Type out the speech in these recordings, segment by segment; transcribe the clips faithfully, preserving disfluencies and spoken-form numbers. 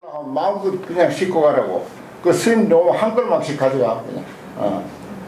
마음껏 그냥 싣고 가라고. 그 스님 너무 한 걸음씩 가져가 그냥. 어.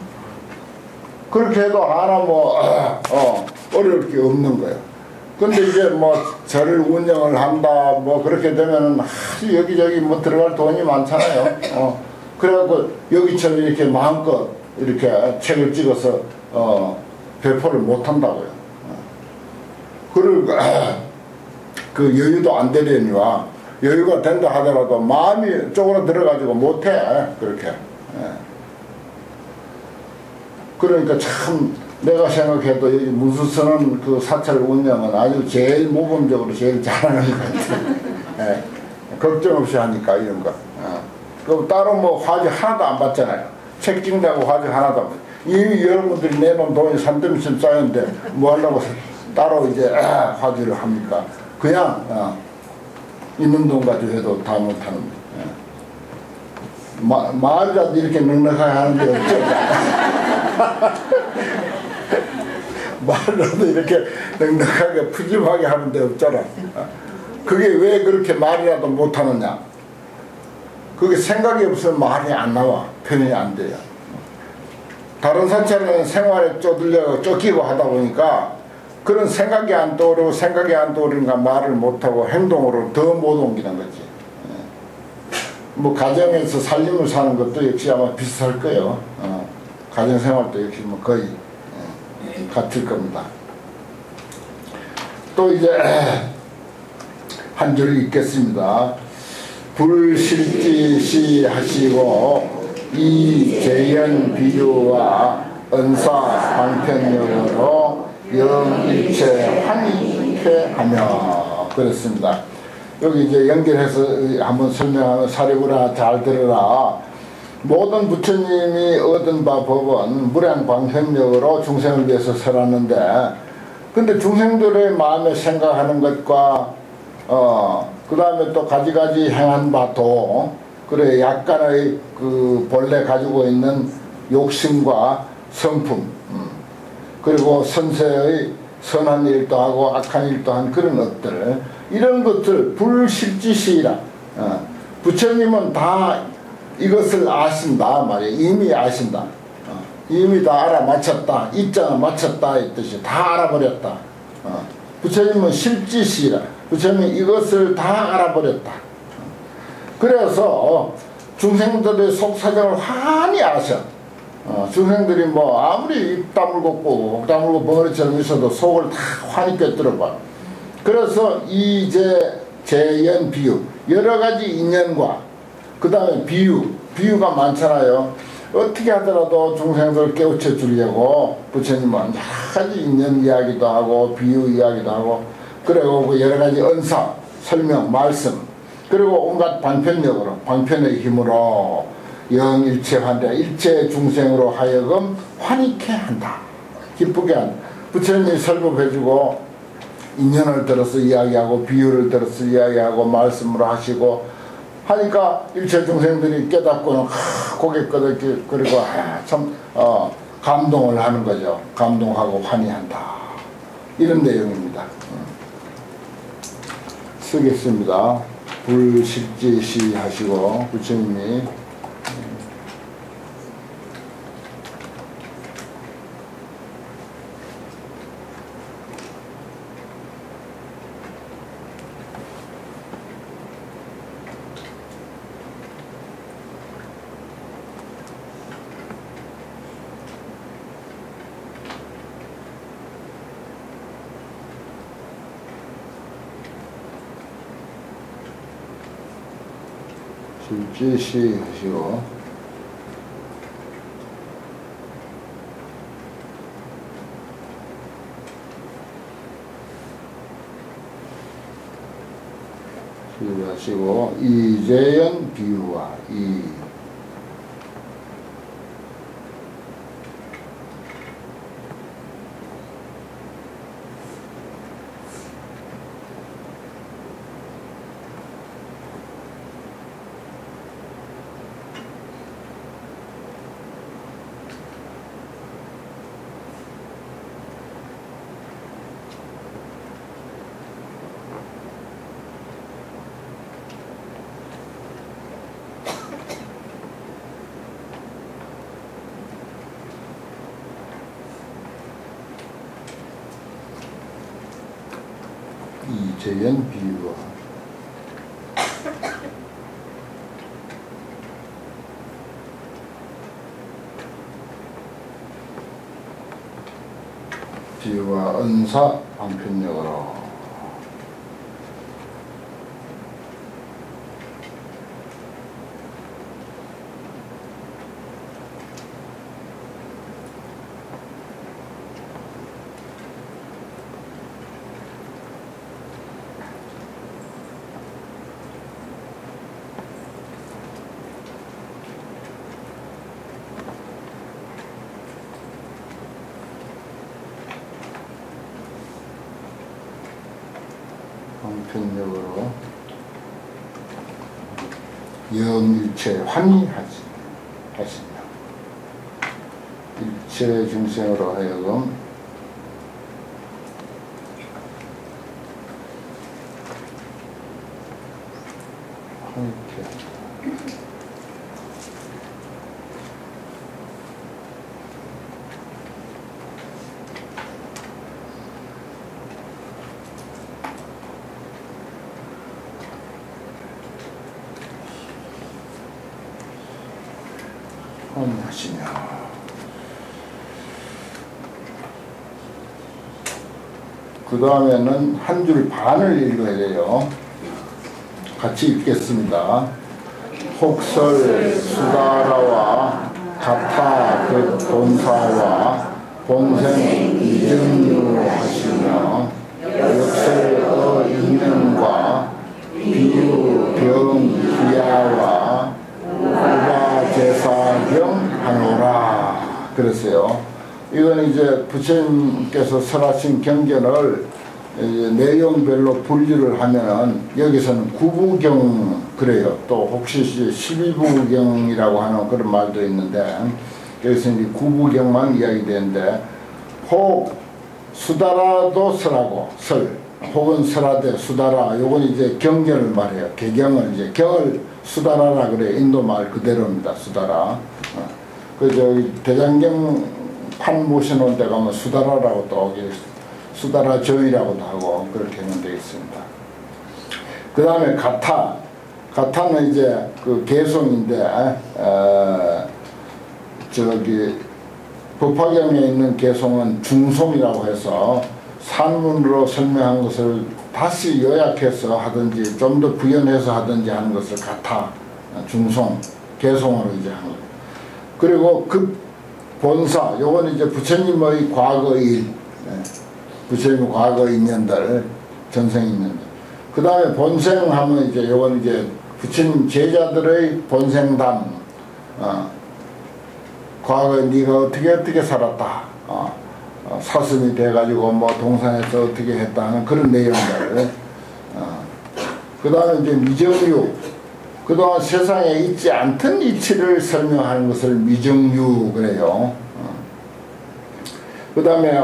그렇게 해도 하나 뭐 어, 어려울 게 없는 거예요. 근데 이제 뭐 절을 운영을 한다 뭐 그렇게 되면은 아주 여기저기 뭐 들어갈 돈이 많잖아요. 어. 그래갖고 여기처럼 이렇게 마음껏 이렇게 책을 찍어서 어, 배포를 못 한다고요. 어. 그리고 그 여유도 안 되려니와 여유가 된다 하더라도 마음이 쪽으로 들어가지고 못해 그렇게. 예. 그러니까 참 내가 생각해도 이 무수선은 그 사찰 운영은 아주 제일 모범적으로 제일 잘하는 것 같아요. 예. 걱정 없이 하니까 이런 거. 어. 그럼 따로 뭐 화제 하나도 안 받잖아요. 책 찍는다고 화제 하나도 안 받. 이미 여러분들이 내놓은 돈이 산더미처럼 쌓였는데 뭐 하려고 따로 이제 아, 화제를 합니까? 그냥 어. 있는 돈 가지고 해도 다 못하는 예. 마, 말이라도 이렇게 넉넉하게 하는데 없죠. 말이라도 이렇게 넉넉하게 푸짐하게 하는데 없잖아. 그게 왜 그렇게 말이라도 못하느냐. 그게 생각이 없으면 말이 안 나와. 표현이 안 돼요. 다른 사찰은 생활에 쪼들려 쫓기고 하다 보니까 그런 생각이 안 떠오르고 생각이 안 떠오르니까 말을 못하고 행동으로 더 못 옮기는 거지. 뭐 가정에서 살림을 사는 것도 역시 아마 비슷할 거예요. 어. 가정생활도 역시 뭐 거의 예, 같을 겁니다. 또 이제 한 줄 읽겠습니다. 불실지시 하시고 이재연 비유와 은사 방편력으로 영일체 환희케 하며 그랬습니다. 여기 이제 연결해서 한번 설명하면 사리부라 잘 들으라. 모든 부처님이 얻은 바 법은 무량방편력으로 중생을 위해서 설하는데 근데 중생들의 마음에 생각하는 것과 어, 그 다음에 또 가지가지 행한 바도 그래 약간의 그 본래 가지고 있는 욕심과 성품 그리고 선세의 선한 일도 하고 악한 일도 한 그런 것들 이런 것들 불실지시라. 어, 부처님은 다 이것을 아신다 말이에요. 이미 아신다. 어, 이미 다 알아맞혔다. 입장을 맞췄다 이 뜻이 다 알아버렸다. 어, 부처님은 실지시라. 부처님은 이것을 다 알아버렸다. 어, 그래서 중생들의 속사정을 환히 아셔. 어, 중생들이 뭐 아무리 입 다물고 꼭 다물고 벙어리처럼 있어도 속을 다 환히 꿰뚫어봐. 그래서 이제 재연 비유 여러가지 인연과 그 다음에 비유 비유가 많잖아요. 어떻게 하더라도 중생들을 깨우쳐 주려고 부처님은 여러가지 인연 이야기도 하고 비유 이야기도 하고 그리고 여러가지 은사 설명 말씀 그리고 온갖 방편력으로 방편의 힘으로 영일체환대 일체 중생으로 하여금 환희케 한다. 기쁘게 한다. 부처님이 설법해주고 인연을 들어서 이야기하고 비유를 들어서 이야기하고 말씀으로 하시고 하니까 일체 중생들이 깨닫고는 하, 고개 끄덕이 그리고 하, 참 어, 감동을 하는 거죠. 감동하고 환희한다. 이런 내용입니다. 쓰겠습니다. 불식지시 하시고 부처님이 실지시 하시고 하시고 이재연 비유와 이 이재현 비유와 비유와 은사 방편력으로 방편력으로 영일체 환희하시 하시며 일체 중생으로 하여금 환희케 하시며 하시며 그 다음에는 한 줄 반을 읽어야 돼요. 같이 읽겠습니다. 혹설 수다라와 가타 그 본사와 본생 이증유 하시며 역설의 인연과 비유 병 기야와 우바 제사경 하노라 그랬어요. 이건 이제 부처님께서 설하신 경전을 내용별로 분류를 하면은 여기서는 구부경 그래요. 또 혹시 십이부경이라고 하는 그런 말도 있는데 여기서 이제 구부경만 이야기되는데 혹 수다라도 설하고 설 혹은 설하되 수다라 요건 이제 경전을 말해요. 개경을 이제 경을 수다라라 그래. 인도 말 그대로입니다. 수다라. 그 저기 대장경 판 모셔놓은 데 가면 수다라라고 또 수다라 조이라고도 하고 그렇게 되어 있습니다. 그 다음에 가타. 가타는 이제 그 개송인데 어, 저기 법화경에 있는 개송은 중송이라고 해서 산문으로 설명한 것을 다시 요약해서 하든지 좀 더 부연해서 하든지 하는 것을 가타, 중송, 개송으로 이제 하는 거예요. 그리고 그 본사, 요건 이제 부처님의 과거 일, 부처님의 과거 인연들, 전생 인연들. 그 다음에 본생 하면 이제 요건 이제 부처님 제자들의 본생담, 어, 과거에 네가 어떻게 어떻게 살았다. 어, 어, 사슴이 돼가지고 뭐 동산에서 어떻게 했다는 그런 내용들. 어. 그 다음에 이제 미정유. 그동안 세상에 있지 않던 이치를 설명하는 것을 미정유 그래요. 어. 그 다음에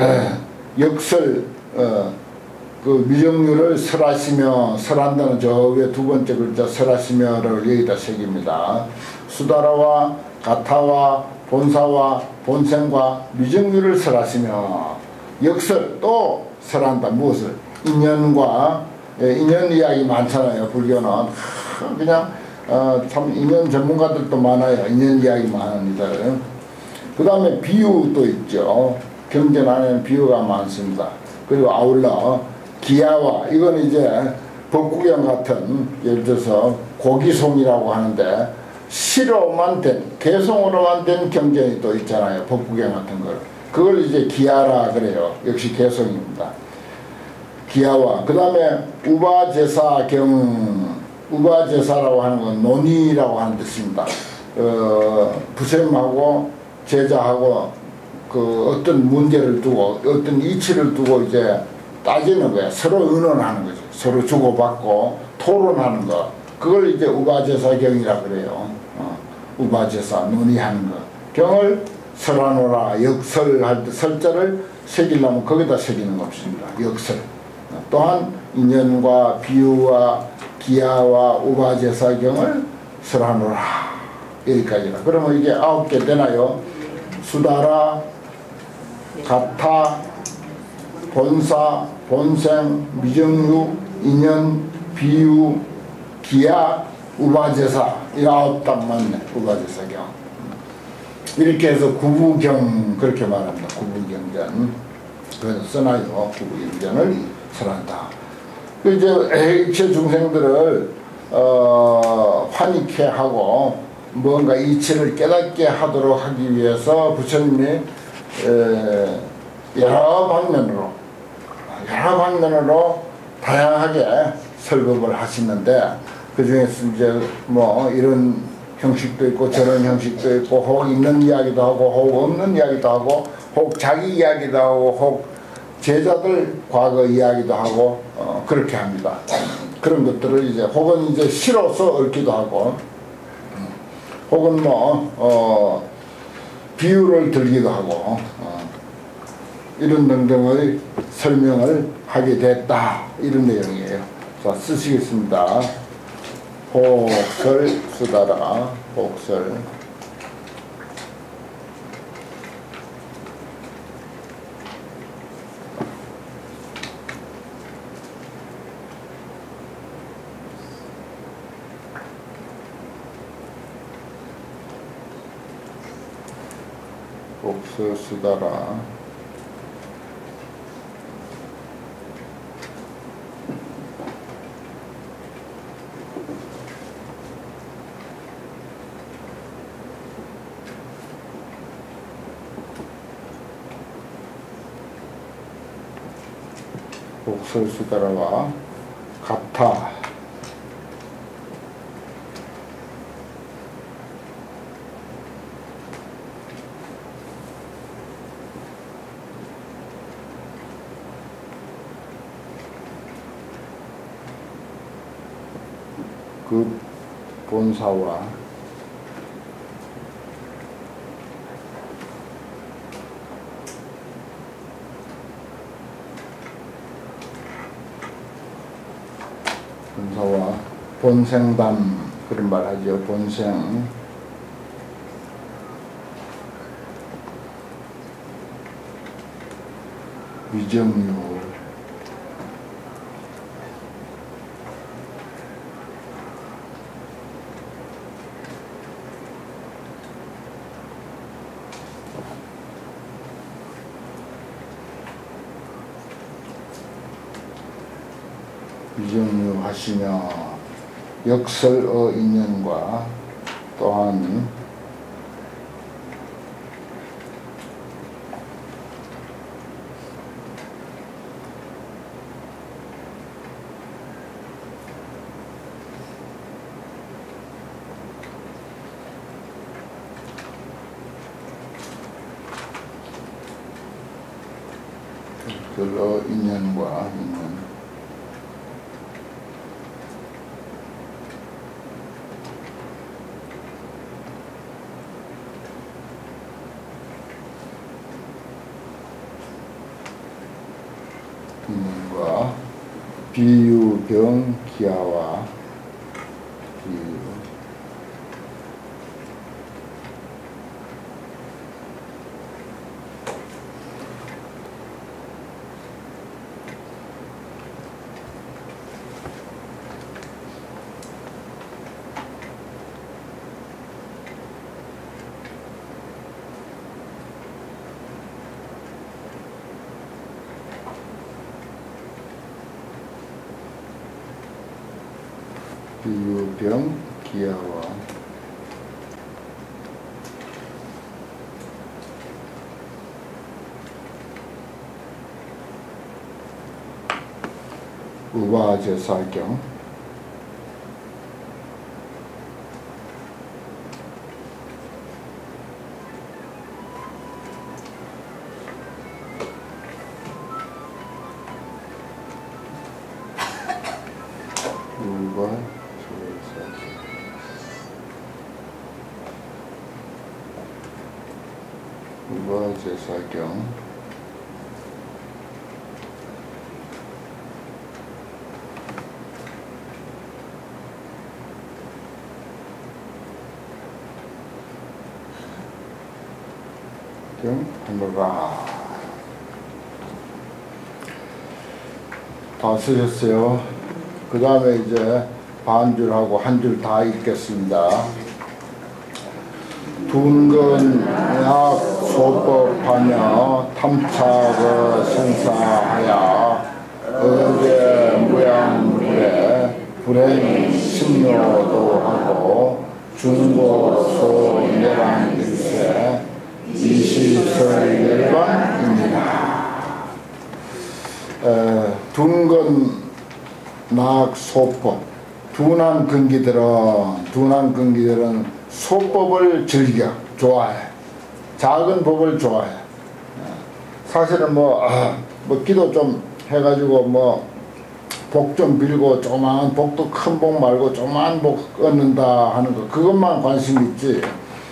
역설, 어, 그 미정유를 설하시며, 설한다는 저 위에 두 번째 글자 설하시며를 여기다 새깁니다. 수다라와 가타와 본사와 본생과 미정유를 설하시며 역설 또 설한다. 무엇을? 인연과 예, 인연 이야기 많잖아요. 불교는 그냥 어, 참 인연 전문가들도 많아요. 인연 이야기 많은 이들. 그 다음에 비유도 있죠. 경전 안에는 비유가 많습니다. 그리고 아울러 기야와 이건 이제 법구경 같은 예를 들어서 고기송이라고 하는데 시로만 된, 개송으로만 된 경전이 또 있잖아요. 법구경 같은 걸. 그걸 이제 기야라 그래요. 역시 개송입니다. 기야와, 그 다음에 우바제사경, 우바제사라고 하는 건 논의라고 하는 뜻입니다. 어, 부처님하고 제자하고 그 어떤 문제를 두고, 어떤 이치를 두고 이제 따지는 거야. 서로 의논하는 거죠. 서로 주고받고 토론하는 거. 그걸 이제 우바제사경이라 그래요. 어, 우바제사, 논의하는 거. 경을 설하노라, 역설할 때 설자를 새기려면 거기다 새기는 것입니다. 역설. 어, 또한 인연과 비유와 기야와 우바제사경을 설하노라. 여기까지라. 그러면 이게 아홉 개 되나요? 수다라, 가타, 본사, 본생, 미정유, 인연, 비유, 기약, 우바제사 이 아홉 딱 맞네. 우바제사경 이렇게 해서 구부경 그렇게 말합니다. 구부경전 그래서 써놔요. 구부경전을 설한다. 그 이제 이체 중생들을 어, 환희케 하고 뭔가 이치를 깨닫게 하도록 하기 위해서 부처님이 에, 여러 방면으로 여러 방면으로 다양하게 설법을 하시는데 그 중에서 이제 뭐 이런 형식도 있고 저런 형식도 있고 혹 있는 이야기도 하고 혹 없는 이야기도 하고 혹 자기 이야기도 하고 혹 제자들 과거 이야기도 하고 어, 그렇게 합니다. 그런 것들을 이제 혹은 이제 시로서 얽기도 하고 혹은 뭐 어, 비유를 들기도 하고 어, 이런 등등의 설명을 하게 됐다 이런 내용이에요. 자 쓰시겠습니다. 혹설 쓰다라 혹설 혹설 쓰다라 혹설 쓰다라와 같아 그 본사와 본사와 본생담 그런 말 하죠. 본생 위정유 위정유 하시며 역설어 인연과 또한 역설어 인연과 인연 인연과 비유, 병, 기하와 비유 비유, 병, 기하와 우바제사경 우바 우바제사경 경 하노라 다 쓰셨어요. 그 다음에 이제 반줄하고 한 줄 다 읽겠습니다. 둔건약 소법하며 탐착을 생사하여 어제 무양불에 불행 신묘도 하고 중고소 내란일세 이시설 열반입니다. 둔건낙 소법, 둔한 근기들은 둔한 근기들은 소법을 즐겨 좋아해. 작은 법을 좋아해. 사실은 뭐, 아, 뭐 기도 좀 해가지고 뭐 복 좀 빌고 조그마한 복도 큰 복 말고 조그마한 복 얻는다 하는 거, 그것만 관심 있지.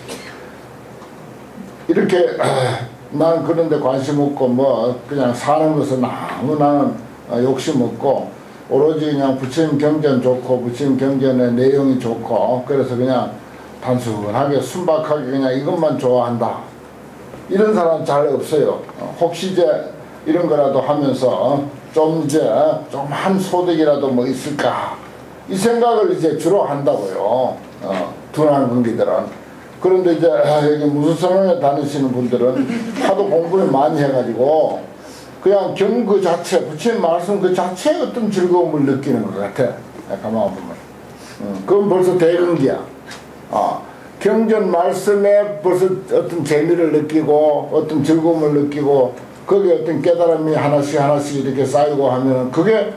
이렇게 아, 난 그런데 관심 없고 뭐 그냥 사는 것은 아무 나는 욕심 없고 오로지 그냥 부처님 경전 좋고 부처님 경전의 내용이 좋고 그래서 그냥 단순하게 순박하게 그냥 이것만 좋아한다, 이런 사람 잘 없어요. 혹시 이제 이런 거라도 하면서 좀 이제 좀 한 소득이라도 뭐 있을까 이 생각을 이제 주로 한다고요. 어, 둔한 근기들은. 그런데 이제 여기 무수선원에 다니시는 분들은 하도 공부를 많이 해가지고 그냥 경 그 자체, 부처님 말씀 그 자체에 어떤 즐거움을 느끼는 것 같아. 가만 보면. 음, 그건 벌써 대근기야. 아, 경전 말씀에 벌써 어떤 재미를 느끼고 어떤 즐거움을 느끼고 거기에 어떤 깨달음이 하나씩 하나씩 이렇게 쌓이고 하면 그게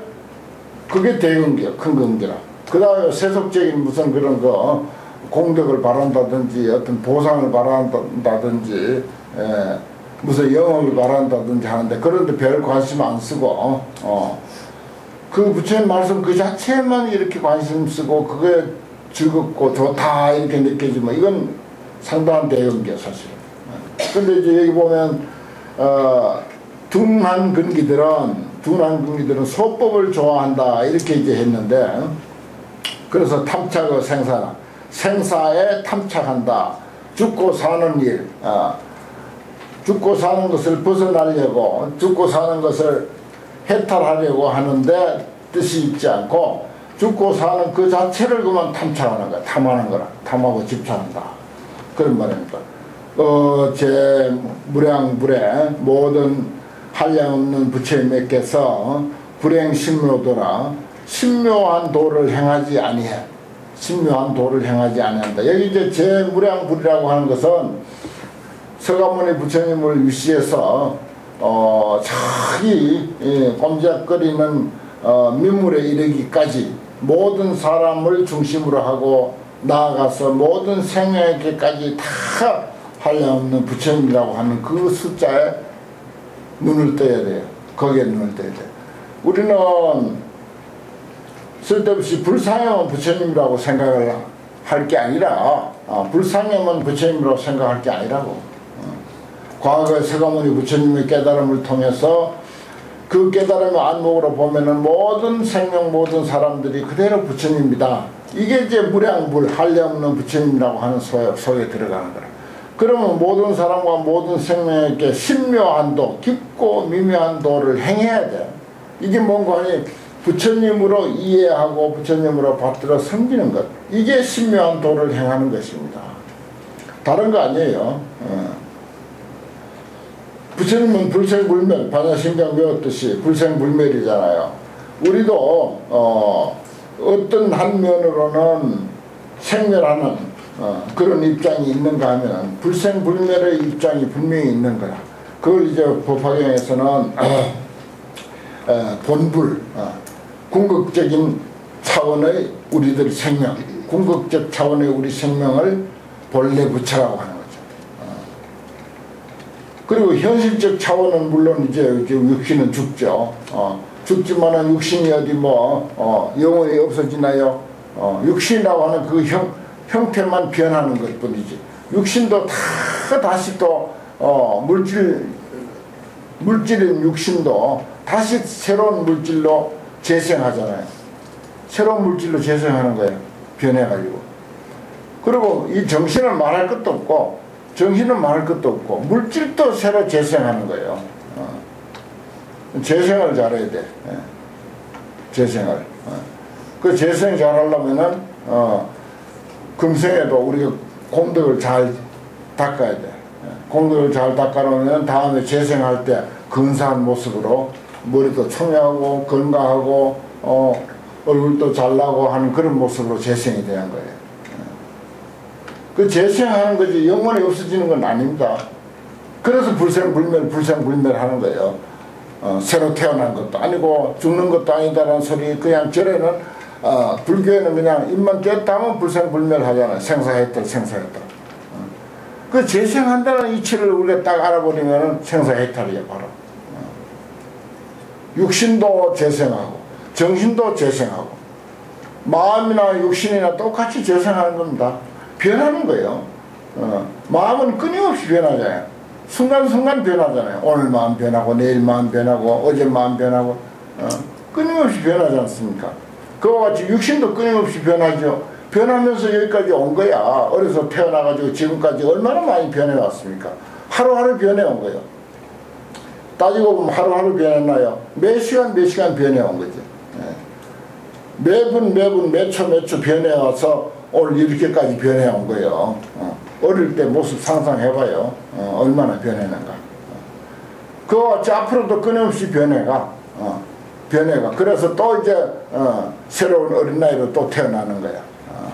그게 대근기야. 큰 근기라. 그 다음에 세속적인 무슨 그런 거 공덕을 바란다든지 어떤 보상을 바란다든지 에, 무슨 영업을 바란다든지 하는데 그런데 별 관심 안 쓰고 어, 어. 그 부처님 말씀 그 자체만 이렇게 관심 쓰고 그게 즐겁고 좋다 이렇게 느껴지면 이건 상당한 대응이야 사실은. 근데 이제 여기 보면 어, 둔한 근기들은 둔한 근기들은 소법을 좋아한다 이렇게 이제 했는데, 그래서 탐착의 생사, 생사에 탐착한다. 죽고 사는 일, 어, 죽고 사는 것을 벗어나려고 죽고 사는 것을 해탈하려고 하는데 뜻이 있지 않고 죽고 사는 그 자체를 그만 탐착하는 거야. 탐하는 거라. 탐하고 집착한다. 그런 말입니다. 어, 제 무량불에 모든 한량없는 부처님께서 불행 신묘도라 신묘한 도를 행하지 아니해. 신묘한 도를 행하지 아니한다. 여기 이제 제 무량불이라고 하는 것은 서가모니 부처님을 위시해서 어, 자기 예, 꼼짝거리는 어, 민물에 이르기까지 모든 사람을 중심으로 하고 나아가서 모든 생명에게까지 다 한량없는 부처님이라고 하는 그 숫자에 눈을 떠야 돼요. 거기에 눈을 떠야 돼요. 우리는 쓸데없이 불상형은 부처님이라고 생각을 할 게 아니라 아, 불상형은 부처님이라고 생각할 게 아니라고. 어. 과거에 서가모니 부처님의 깨달음을 통해서 그 깨달음의 안목으로 보면은 모든 생명 모든 사람들이 그대로 부처님이다. 이게 이제 무량불 한량없는 부처님이라고 하는 소, 속에 들어가는 거라. 그러면 모든 사람과 모든 생명에게 신묘한 도, 깊고 미묘한 도를 행해야 돼. 이게 뭔가 하니 부처님으로 이해하고 부처님으로 받들어 섬기는 것. 이게 신묘한 도를 행하는 것입니다. 다른 거 아니에요. 어. 부처님은 불생불멸, 반야심경 배웠듯이 불생불멸이잖아요. 우리도 어, 어떤 한 면으로는 생멸하는 어, 그런 입장이 있는가 하면 불생불멸의 입장이 분명히 있는 거라. 그걸 이제 법화경에서는 어, 어, 본불, 어, 궁극적인 차원의 우리들 생명, 궁극적 차원의 우리 생명을 본래 부처라고 하는 거죠. 어. 그리고 현실적 차원은 물론 이제 육신은 죽죠. 어, 죽지만은 육신이 어디 뭐 어, 영원히 없어지나요? 어, 육신이라고 하는 그 형 형태만 변하는 것 뿐이지. 육신도 다 다시 또 어, 물질 물질인 육신도 다시 새로운 물질로 재생하잖아요. 새로운 물질로 재생하는 거예요. 변해가지고. 그리고 이 정신은 말할 것도 없고 정신은 말할 것도 없고 물질도 새로 재생하는 거예요. 어. 재생을 잘해야 돼. 예. 재생을. 어. 그 재생 잘 하려면은 어, 금생에도 우리가 공덕을 잘 닦아야 돼. 공덕을 잘 닦아놓으면 다음에 재생할 때 근사한 모습으로 머리도 청량하고 건강하고 어, 얼굴도 잘나고 하는 그런 모습으로 재생이 되는 거예요. 그 재생하는 거지 영원히 없어지는 건 아닙니다. 그래서 불생불멸 불생불멸 하는 거예요. 어, 새로 태어난 것도 아니고 죽는 것도 아니다라는 소리. 그냥 절에는 어, 불교에는 그냥 입만 꼈다 하면 불생불멸 하잖아요. 생사했다 생사했다. 어. 그 재생한다는 이치를 우리가 딱 알아버리면 생사해탈이에요. 바로 어. 육신도 재생하고 정신도 재생하고 마음이나 육신이나 똑같이 재생하는 겁니다. 변하는 거예요. 어. 마음은 끊임없이 변하잖아요. 순간순간 변하잖아요. 오늘 마음 변하고 내일 마음 변하고 어제 마음 변하고 어. 끊임없이 변하지 않습니까? 그와 같이 육신도 끊임없이 변하죠. 변하면서 여기까지 온 거야. 어려서 태어나가지고 지금까지 얼마나 많이 변해왔습니까? 하루하루 변해온 거예요. 따지고 보면 하루하루 변했나요? 매 시간 매 시간 변해온 거죠. 네. 매분 매분 몇 초 몇 초 변해와서 오늘 이렇게까지 변해온 거예요. 어. 어릴 때 모습 상상해봐요. 어. 얼마나 변해는가. 어. 그와 같이 앞으로도 끊임없이 변해가. 어. 변해가. 그래서 또 이제 어, 새로운 어린 나이로 또 태어나는 거야. 어.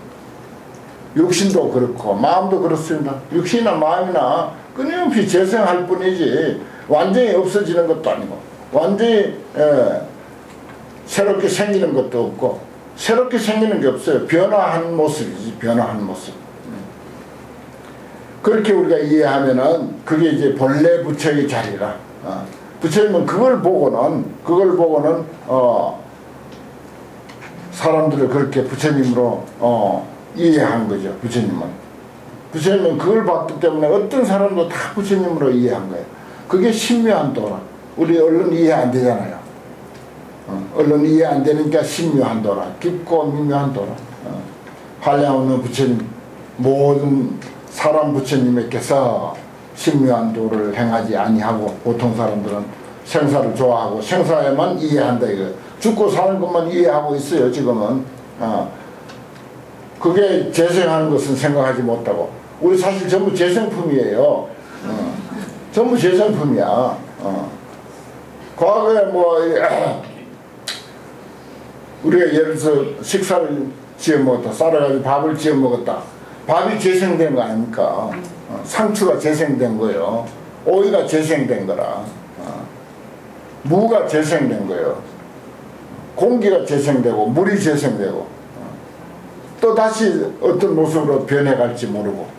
육신도 그렇고 마음도 그렇습니다. 육신이나 마음이나 끊임없이 재생할 뿐이지 완전히 없어지는 것도 아니고 완전히 에, 새롭게 생기는 것도 없고 새롭게 생기는 게 없어요. 변화한 모습이지. 변화한 모습. 그렇게 우리가 이해하면은 그게 이제 본래 부처의 자리라. 어. 부처님은 그걸 보고는 그걸 보고는 어 사람들을 그렇게 부처님으로 어 이해한 거죠. 부처님은 부처님은 그걸 봤기 때문에 어떤 사람도 다 부처님으로 이해한 거예요. 그게 신묘한 도라. 우리 얼른 이해 안 되잖아요. 어, 얼른 이해 안 되니까 신묘한 도라. 깊고 미묘한 도라. 어, 한량 없는 부처님 모든 사람 부처님께서 신묘한 도를 행하지 아니하고 보통 사람들은 생사를 좋아하고 생사에만 이해한다 이거. 죽고 사는 것만 이해하고 있어요 지금은. 어. 그게 재생하는 것은 생각하지 못하고 우리 사실 전부 재생품이에요. 어. 전부 재생품이야. 어. 과거에 뭐 우리가 예를 들어서 식사를 지어 먹었다. 쌀을 밥을 지어 먹었다. 밥이 재생된 거 아닙니까? 어, 상추가 재생된 거예요. 오이가 재생된 거라. 어, 무가 재생된 거예요. 공기가 재생되고 물이 재생되고 어, 또 다시 어떤 모습으로 변해갈지 모르고 어.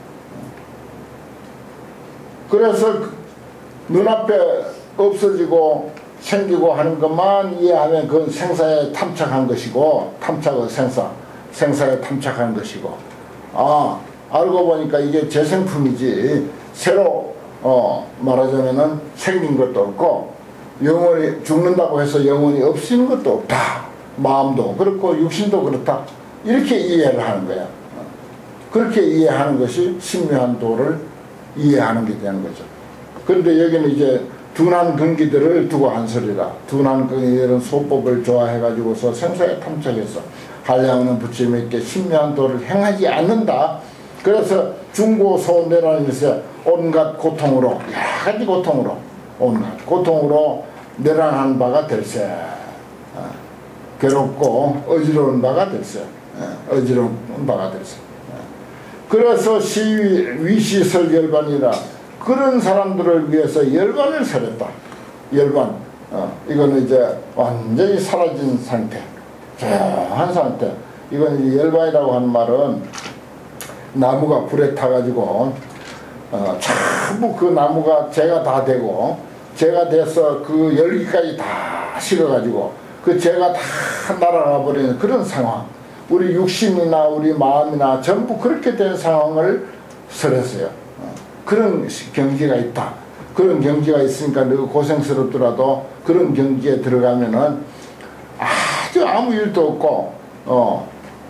그래서 눈앞에 없어지고 생기고 하는 것만 이해하면 그건 생사에 탐착한 것이고 탐착의 생사, 생사에 탐착한 것이고 아 알고 보니까 이게 재생품이지 새로 어 말하자면은 생긴 것도 없고 영원히 죽는다고 해서 영원히 없어지는 것도 없다. 마음도 그렇고 육신도 그렇다. 이렇게 이해를 하는 거야. 그렇게 이해하는 것이 신묘한 도를 이해하는 게 되는 거죠. 그런데 여기는 이제 둔한 근기들을 두고 한 소리라. 둔한 근기들은 소법을 좋아해가지고서 생사에 탐착해서 한량없는 부처님께 신묘한 도를 행하지 않는다. 그래서 중고소내라는 것에 온갖 고통으로 여러 가지 고통으로 온갖 고통으로 내란한 바가 될세. 어, 괴롭고 어지러운 바가 될세. 어, 어지러운 바가 될세. 어. 그래서 시위, 위시설 열반이라 그런 사람들을 위해서 열반을 설했다. 열반. 어, 이거는 이제 완전히 사라진 상태. 조용한 상태. 이건 열반이라고 하는 말은 나무가 불에 타가지고 어, 전부 그 나무가 재가 다 되고 재가 돼서 그 열기까지 다 식어가지고 그 재가 다 날아가 버리는 그런 상황. 우리 육신이나 우리 마음이나 전부 그렇게 된 상황을 설했어요. 어, 그런 경지가 있다. 그런 경지가 있으니까 너 고생스럽더라도 그런 경지에 들어가면은 아주 아무 일도 없고 어,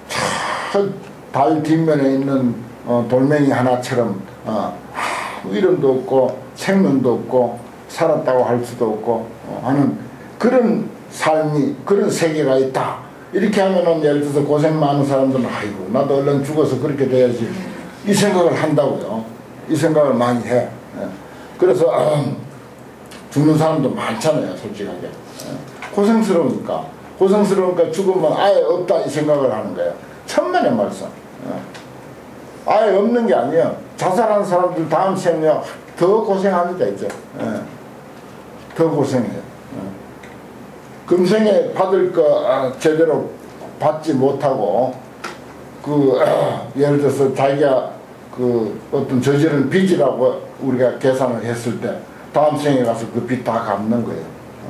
달 뒷면에 있는 어, 돌멩이 하나처럼 어, 아무 이름도 없고 생명도 없고 살았다고 할 수도 없고 어, 하는 그런 삶이 그런 세계가 있다. 이렇게 하면은 예를 들어서 고생 많은 사람들은 아이고 나도 얼른 죽어서 그렇게 돼야지 이 생각을 한다고요. 이 생각을 많이 해. 그래서 음, 죽는 사람도 많잖아요. 솔직하게. 고생스러우니까 고생스러우니까 죽으면 아예 없다 이 생각을 하는 거예요. 천만의 말씀. 아예 없는 게 아니에요. 자살하는 사람들 다음 생에 더 고생합니다. 이제 더 고생해요. 금생에 받을 거 제대로 받지 못하고 그 예를 들어서 자기가 그 어떤 저지른 빚이라고 우리가 계산을 했을 때 다음 생에 가서 그 빚 다 갚는 거예요.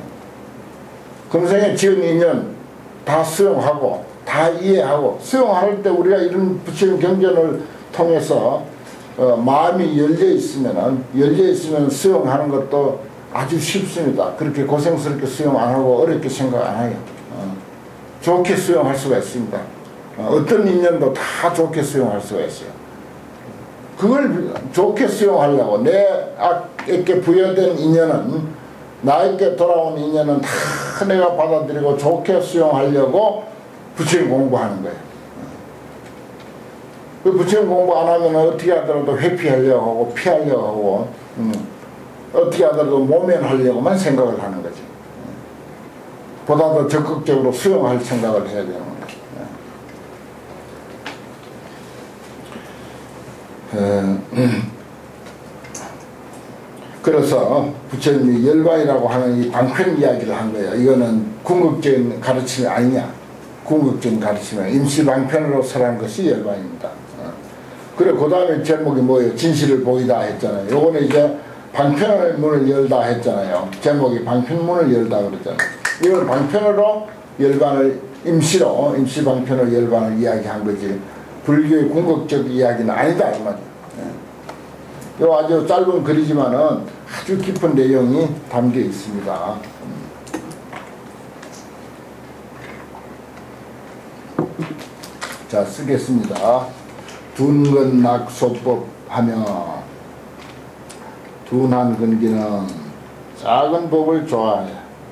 금생에 지은 인연 다 수용하고 다 이해하고 수용할 때 우리가 이런 부처님 경전을 통해서 어, 마음이 열려 있으면은 열려 있으면 수용하는 것도 아주 쉽습니다. 그렇게 고생스럽게 수용 안 하고 어렵게 생각 안 해요. 어, 좋게 수용할 수가 있습니다. 어, 어떤 인연도 다 좋게 수용할 수가 있어요. 그걸 좋게 수용하려고 내에게 부여된 인연은 나에게 돌아온 인연은 다 내가 받아들이고 좋게 수용하려고 부처님 공부하는 거예요. 그 부처님 공부 안 하면 어떻게 하더라도 회피하려고 하고 피하려고 하고 음, 어떻게 하더라도 모면하려고만 생각을 하는 거지. 보다 더 적극적으로 수용할 생각을 해야 되는 거예요. 그래서 부처님이 열반이라고 하는 이 방편 이야기를 한 거예요. 이거는 궁극적인 가르침이 아니냐. 궁극적인 가르침이 임시방편으로 설한 것이 열반입니다. 그래 그 다음에 제목이 뭐예요? 진실을 보이다 했잖아요. 요거는 이제 방편의 문을 열다 했잖아요. 제목이 방편문을 열다 그러잖아요. 이건 방편으로 열반을 임시로 임시방편으로 열반을 이야기한 거지 불교의 궁극적 이야기는 아니다 이 말이에요. 요 아주 짧은 글이지만은 아주 깊은 내용이 담겨 있습니다. 자 쓰겠습니다. 둔근낙소법 하며 둔한 근기는 작은 법을 좋아해.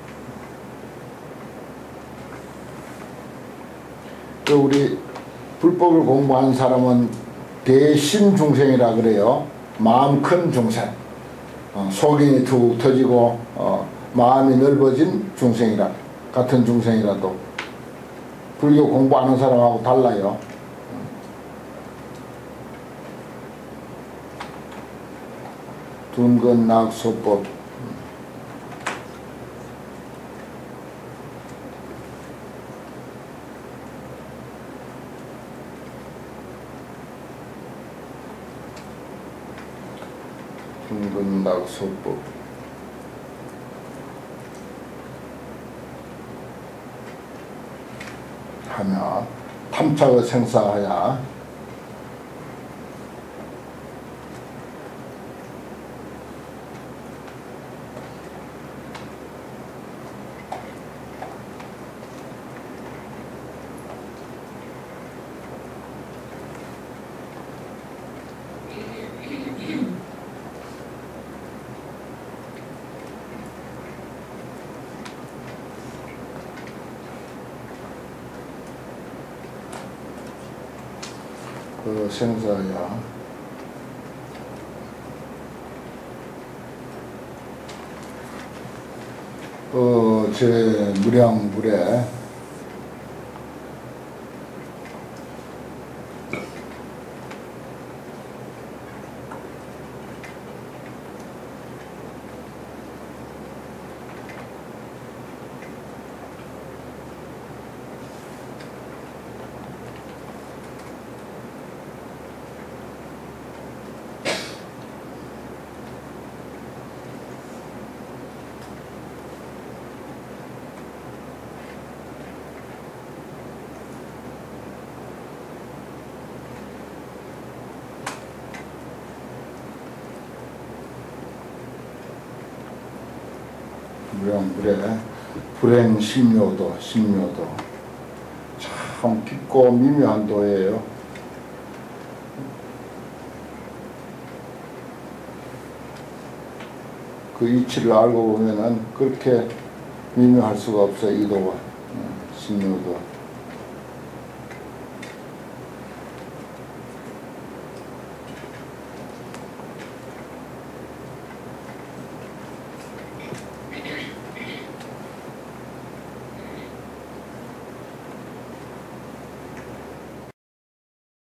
또 우리 불법을 공부한 사람은 대신 중생이라 그래요. 마음 큰 중생, 어, 속이 툭 터지고 어, 마음이 넓어진 중생이라 같은 중생이라도 불교 공부하는 사람하고 달라요. 둔근낙소법 둔근낙소법 하며 탐착의 생사하야 그 생사야 어, 제 무량물에 무량물에 불행 심묘도 심묘도 참 깊고 미묘한 도예요. 그 이치를 알고 보면은 그렇게 미묘할 수가 없어요. 이도가 신유도.